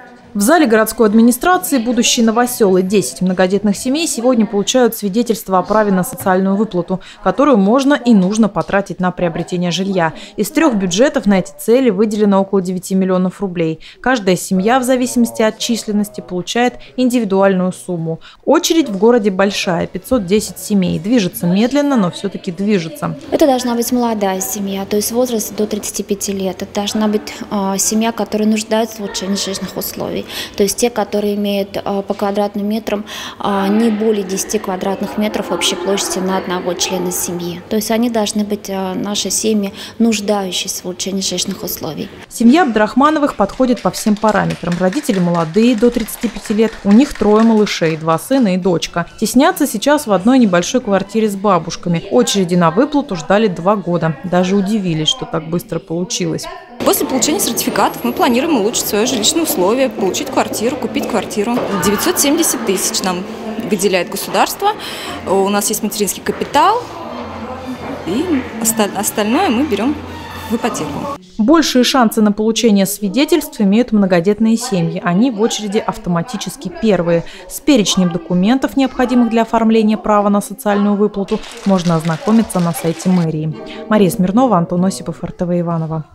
В зале городской администрации будущий новоселы 10 многодетных семей сегодня получают свидетельство о праве на социальную выплату, которую можно и нужно потратить на приобретение жилья. Из 3 бюджетов на эти цели выделено около 9 миллионов рублей. Каждая семья в зависимости от численности получает индивидуальную сумму. Очередь в городе большая – 510 семей. Движется медленно, но все-таки движется. Это должна быть молодая семья, то есть возраст до 35 лет. Это должна быть семья, которая нуждается в улучшении жилищных условий. То есть те, которые имеют по квадратным метрам не более 10 квадратных метров общей площади на одного члена семьи. То есть они должны быть, наши семьи, нуждающиеся в улучшении жилищных условий. Семья Абдрахмановых подходит по всем параметрам. Родители молодые, до 35 лет. У них 3 малышей, 2 сына и дочка. Теснятся сейчас в одной небольшой квартире с бабушками. Очереди на выплату ждали 2 года. Даже удивились, что так быстро получилось. После получения сертификатов мы планируем улучшить свои жилищные условия, получить квартиру, купить квартиру. 970 тысяч нам выделяет государство. У нас есть материнский капитал, и остальное мы берем в ипотеку. Большие шансы на получение свидетельств имеют многодетные семьи. Они в очереди автоматически первые. С перечнем документов, необходимых для оформления права на социальную выплату, можно ознакомиться на сайте мэрии. Мария Смирнова, Антон Осипов, РТВ Иваново.